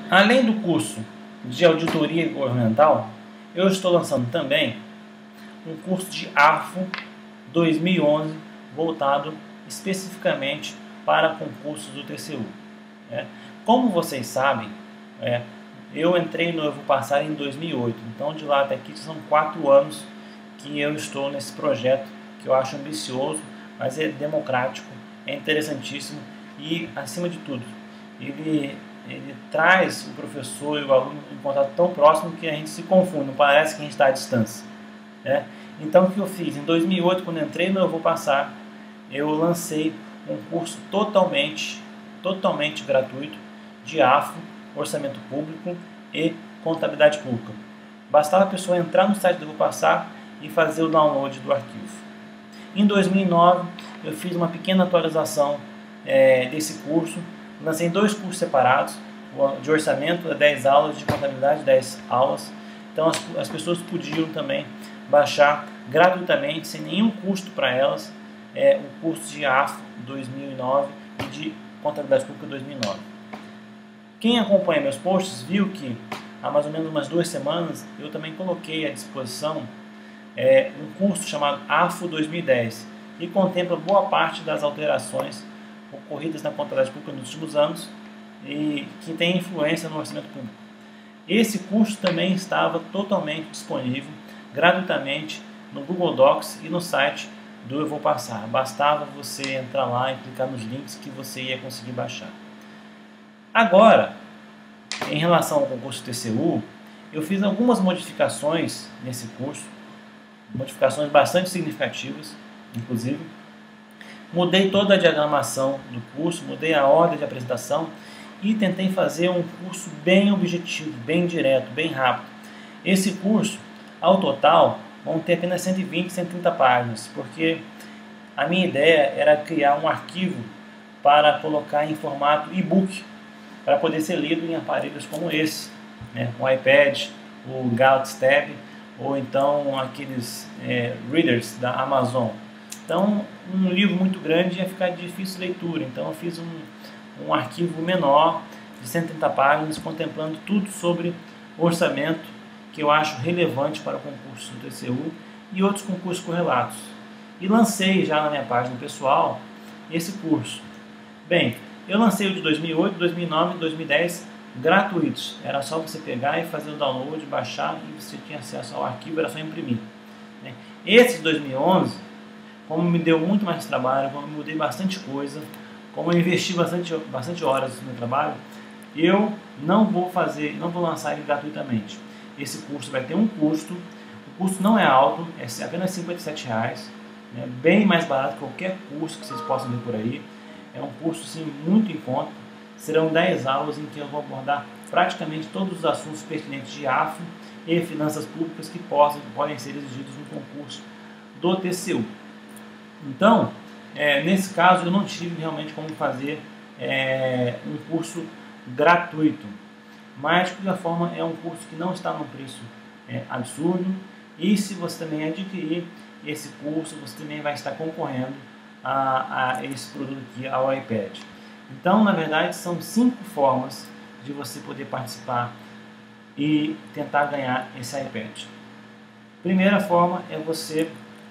Além do curso de auditoria governamental, eu estou lançando também um curso de AFO 2011 voltado especificamente para concursos do TCU. Como vocês sabem, eu entrei no Eu Vou Passar em 2008, então de lá até aqui são 4 anos que eu estou nesse projeto que eu acho ambicioso, mas é democrático, é interessantíssimo e, acima de tudo, ele traz o professor e o aluno em contato tão próximo que a gente se confunde, não parece que a gente está à distância. Então o que eu fiz? Em 2008, quando entrei no Eu Vou Passar, eu lancei um curso totalmente gratuito de AFO, Orçamento Público e Contabilidade Pública. Bastava a pessoa entrar no site do Eu Vou Passar e fazer o download do arquivo. Em 2009, eu fiz uma pequena atualização desse curso. Lancei 2 cursos separados, de orçamento, 10 aulas, de contabilidade, 10 aulas. Então as pessoas podiam também baixar gratuitamente, sem nenhum custo para elas, o curso de AFO 2009 e de Contabilidade Pública 2009. Quem acompanha meus posts viu que há mais ou menos umas 2 semanas eu também coloquei à disposição um curso chamado AFO 2010, que contempla boa parte das alterações ocorridas na contabilidade pública nos últimos anos e que tem influência no orçamento público. Esse curso também estava totalmente disponível, gratuitamente, no Google Docs e no site do Eu Vou Passar. Bastava você entrar lá e clicar nos links que você ia conseguir baixar. Agora, em relação ao concurso TCU, eu fiz algumas modificações nesse curso, modificações bastante significativas, inclusive. Mudei toda a diagramação do curso, mudei a ordem de apresentação e tentei fazer um curso bem objetivo, bem direto, bem rápido. Esse curso, ao total, vão ter apenas 120, 130 páginas, porque a minha ideia era criar um arquivo para colocar em formato e-book, para poder ser lido em aparelhos como esse, o iPad, o Galaxy Tab, ou então aqueles readers da Amazon. Então, um livro muito grande ia ficar de difícil leitura, então eu fiz um arquivo menor, de 130 páginas, contemplando tudo sobre orçamento, que eu acho relevante para o concurso do TCU e outros concursos correlatos. E lancei já na minha página pessoal esse curso. Bem, eu lancei o de 2008, 2009 e 2010 gratuitos. Era só você pegar e fazer o download, baixar e você tinha acesso ao arquivo, era só imprimir. Esse de 2011, como me deu muito mais trabalho, como eu mudei bastante coisa, como eu investi bastante horas no meu trabalho, eu não vou lançar ele gratuitamente. Esse curso vai ter um custo, o custo não é alto, é apenas R$ 57,00, bem mais barato que qualquer curso que vocês possam ver por aí. É um curso sim, muito em conta. Serão 10 aulas em que eu vou abordar praticamente todos os assuntos pertinentes de AFO e finanças públicas que podem ser exigidos no concurso do TCU. Então, nesse caso, eu não tive realmente como fazer um curso gratuito, mas de qualquer forma é um curso que não está num preço absurdo, e se você também adquirir esse curso, você também vai estar concorrendo a esse produto aqui, ao iPad. Então, na verdade, são 5 formas de você poder participar e tentar ganhar esse iPad. Primeira forma é você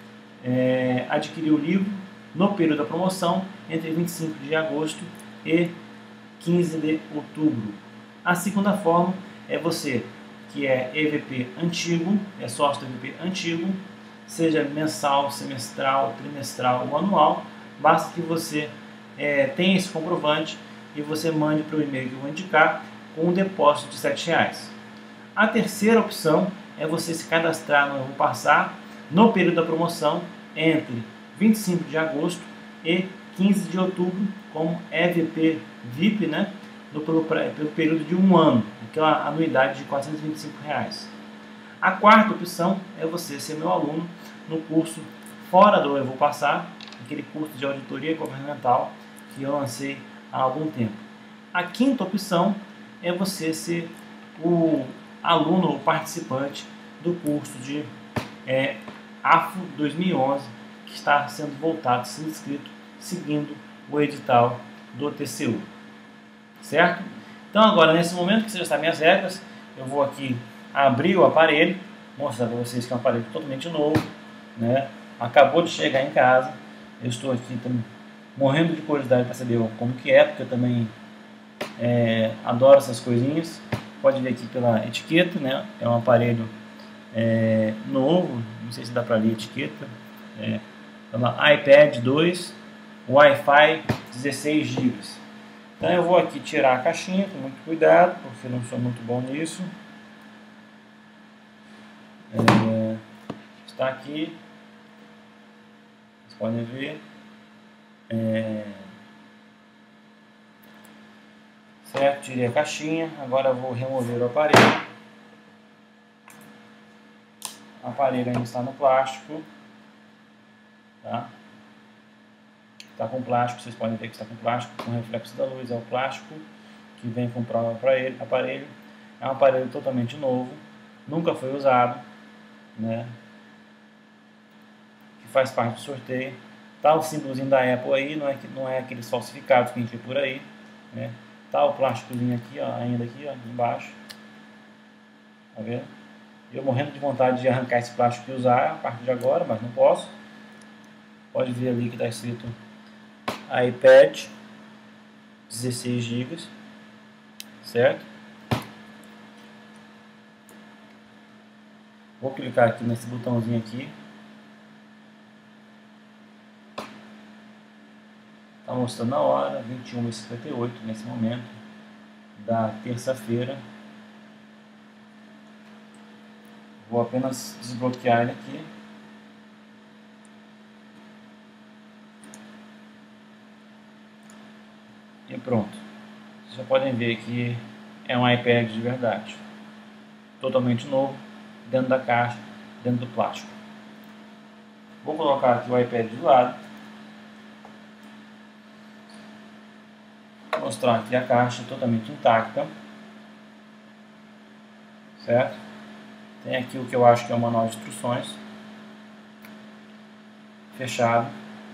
adquirir o livro no período da promoção, entre 25 de agosto e 15 de outubro. A segunda forma é você que é EVP antigo, é sócio do EVP antigo, seja mensal, semestral, trimestral ou anual, basta que você tenha esse comprovante e você mande para o e-mail que eu vou indicar com um depósito de R$ 7,00. A terceira opção é você se cadastrar no Eu Vou Passar no período da promoção entre 25 de agosto e 15 de outubro como EVP VIP, pelo período de 1 ano, aquela anuidade de R$ 425,00. A quarta opção é você ser meu aluno no curso fora do Eu Vou Passar, aquele curso de auditoria governamental que eu lancei há algum tempo. A quinta opção é você ser o aluno ou participante do curso de AFO 2011, que está sendo sendo inscrito, seguindo o edital do TCU. Certo? Então agora, nesse momento que você já sabe minhas regras, eu vou aqui abrir o aparelho, mostrar para vocês que é um aparelho totalmente novo, né? Acabou de chegar em casa, eu estou aqui morrendo de curiosidade para saber como que é, porque eu também adoro essas coisinhas. Pode ver aqui pela etiqueta, né? É um aparelho novo, não sei se dá para ler a etiqueta. iPad 2, Wi-Fi 16 GB. Então eu vou aqui tirar a caixinha com muito cuidado, porque eu não sou muito bom nisso. Está aqui, vocês podem ver. Certo, tirei a caixinha, agora eu vou remover o aparelho. O aparelho ainda está no plástico, tá? Está com plástico, vocês podem ver que está com plástico, com reflexo da luz, é o plástico que vem com o aparelho. É um aparelho totalmente novo, nunca foi usado, né? Que faz parte do sorteio. Tá o símbolozinho da Apple aí, não é aqueles falsificados que a gente vê por aí, né? Tá o plásticozinho aqui, ó, ainda aqui, ó, embaixo. Tá vendo? Eu morrendo de vontade de arrancar esse plástico e usar a partir de agora, mas não posso. Pode ver ali que está escrito iPad 16 GB, certo? Vou clicar aqui nesse botãozinho aqui. Está mostrando a hora, 21h58 nesse momento da terça-feira. Vou apenas desbloquear ele aqui. E pronto. Vocês já podem ver que é um iPad de verdade. Totalmente novo, dentro da caixa, dentro do plástico. Vou colocar aqui o iPad do lado. Vou mostrar aqui a caixa totalmente intacta. Certo? Tem aqui o que eu acho que é o manual de instruções. Fechado.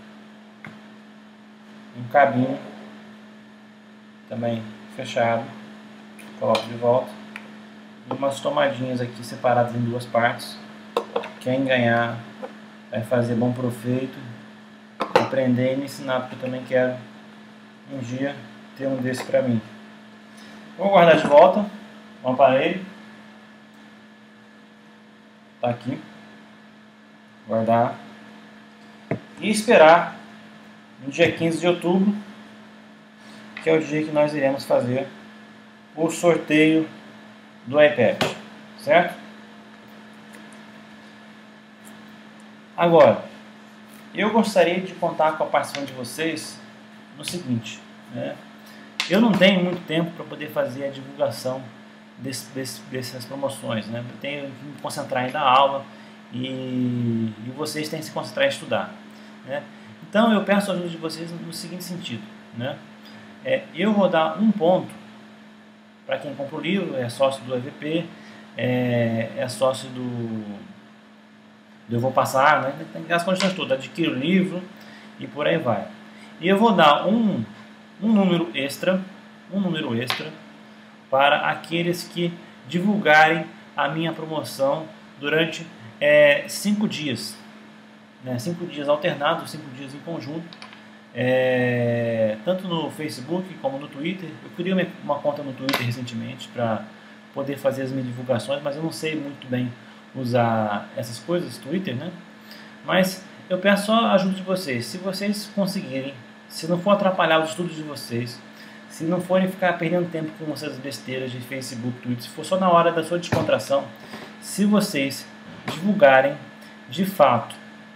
Um cabinho. Também fechado. Coloco de volta. E umas tomadinhas aqui separadas em duas partes. Quem ganhar vai fazer bom proveito, aprender e me ensinar, porque eu também quero um dia ter um desse para mim. Vou guardar de volta o aparelho. Tá aqui. Guardar. E esperar no dia 15 de outubro, que é o dia que nós iremos fazer o sorteio do iPad, certo? Agora, eu gostaria de contar com a participação de vocês no seguinte, né? Eu não tenho muito tempo para poder fazer a divulgação dessas promoções, né? Eu tenho que me concentrar aí na aula e vocês têm que se concentrar em estudar, né? Então eu peço a ajuda de vocês no seguinte sentido, né? Eu vou dar um ponto para quem compra o livro, é sócio do EVP, é sócio do Eu Vou Passar, né? Tem as condições todas, adquire o livro e por aí vai. E eu vou dar um número extra para aqueles que divulgarem a minha promoção durante 5 dias, né? 5 dias alternados, 5 dias em conjunto, tanto no Facebook como no Twitter. Eu criei uma conta no Twitter recentemente para poder fazer as minhas divulgações, mas eu não sei muito bem usar essas coisas, Twitter, né? Mas eu peço só a ajuda de vocês. Se vocês conseguirem, se não for atrapalhar os estudos de vocês, se não forem ficar perdendo tempo com essas besteiras de Facebook, Twitter, se for só na hora da sua descontração, se vocês divulgarem de fato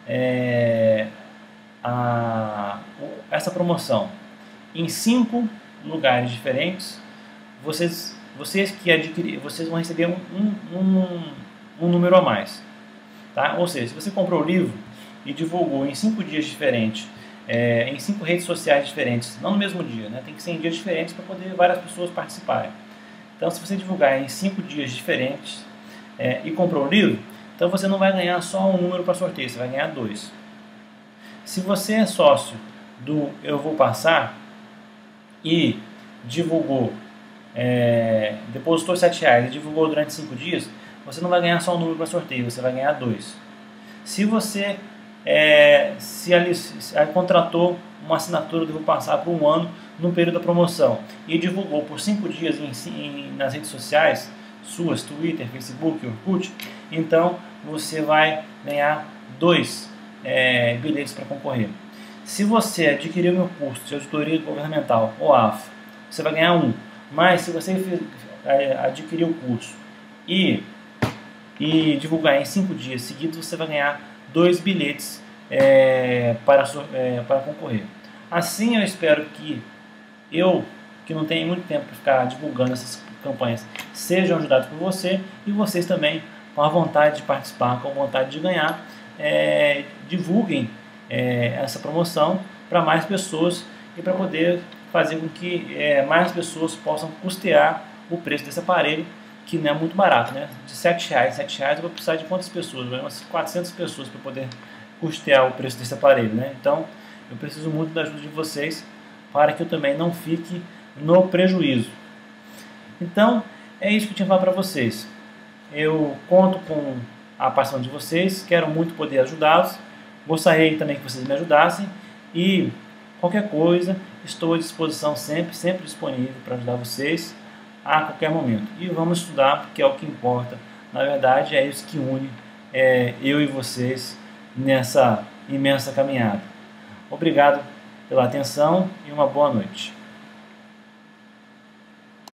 essa promoção em 5 lugares diferentes, vocês que adquirirem, vocês vão receber um número a mais, tá? Ou seja, se você comprou o livro e divulgou em 5 dias diferentes, em 5 redes sociais diferentes, não no mesmo dia, né? Tem que ser em dias diferentes para poder várias pessoas participarem. Então, se você divulgar em 5 dias diferentes e comprou o livro, então você não vai ganhar só um número para sorteio, você vai ganhar 2. Se você é sócio do Eu Vou Passar e divulgou depositou R$7 e divulgou durante 5 dias, você não vai ganhar só um número para sorteio, você vai ganhar 2. Se você contratou uma assinatura, devo passar por 1 ano no período da promoção e divulgou por 5 dias nas redes sociais suas, Twitter, Facebook, Orkut, então você vai ganhar 2 bilhetes para concorrer. Se você adquirir o meu curso de auditoria governamental, OAF, você vai ganhar 1. Mas se você adquirir o curso e divulgar em 5 dias seguidos, você vai ganhar 2 bilhetes para concorrer. Assim, eu espero que que não tenho muito tempo para ficar divulgando essas campanhas, sejam ajudados por você, e vocês também, com a vontade de participar, com a vontade de ganhar, divulguem essa promoção para mais pessoas e para poder fazer com que mais pessoas possam custear o preço desse aparelho, que não é muito barato, né? De R$7, eu vou precisar de quantas pessoas? Vai umas 400 pessoas para poder custear o preço desse aparelho, né? Então, eu preciso muito da ajuda de vocês para que eu também não fique no prejuízo. Então, é isso que eu tinha para falar para vocês. Eu conto com a participação de vocês, quero muito poder ajudá-los. Gostaria também que vocês me ajudassem e qualquer coisa, estou à disposição sempre disponível para ajudar vocês a qualquer momento. E vamos estudar, porque é o que importa. Na verdade, é isso que une eu e vocês nessa imensa caminhada. Obrigado pela atenção e uma boa noite.